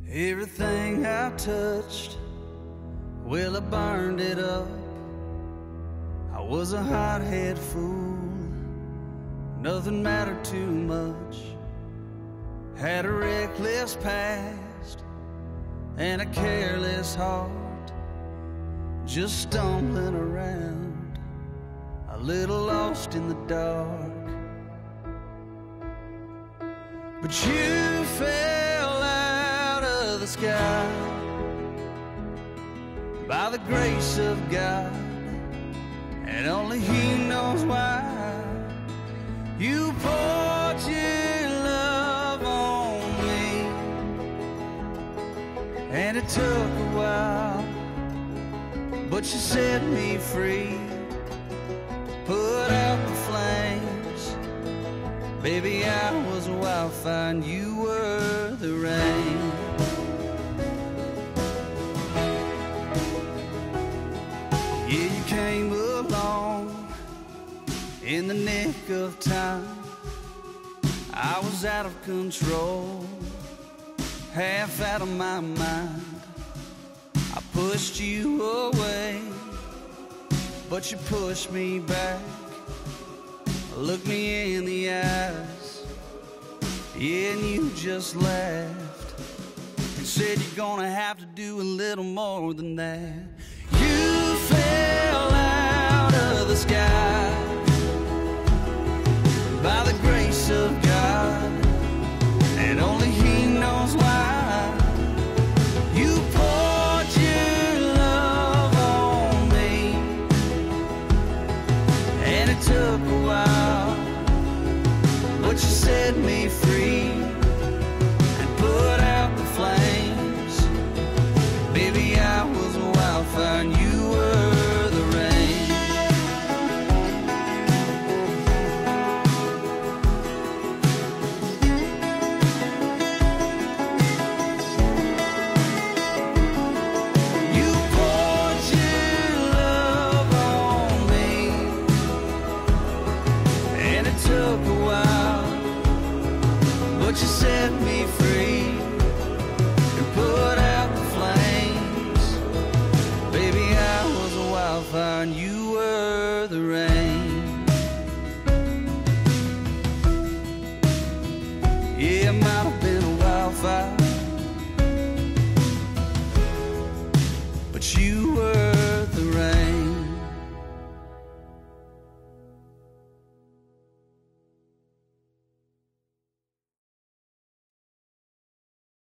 Everything I touched, well, I burned it up. I was a hothead fool, nothing mattered too much. Had a reckless past and a careless heart, just stumbling around, a little lost in the dark. But you fell out of the sky by the grace of God, and only He knows why. You poured your love on me, and it took a while, but you set me free. Put out the flames, baby, I was a wildfire and you were the rain. Yeah, you came along in the nick of time. I was out of control, half out of my mind. I pushed you away, but you pushed me back. Look me in the eyes, yeah, and you just laughed and said you're gonna have to do a little more than that. You fell out of the sky by the grace of God, and only He knows why. You poured your love on me, and it took a while, but you set me free and put out the flames. Baby, I was a wildfire and you were the rain. You poured your love on me, and it took a while, but you set me free and put out the flames. Baby, I was a wildfire and you were the rain. Yeah, I might have been a wildfire, but you were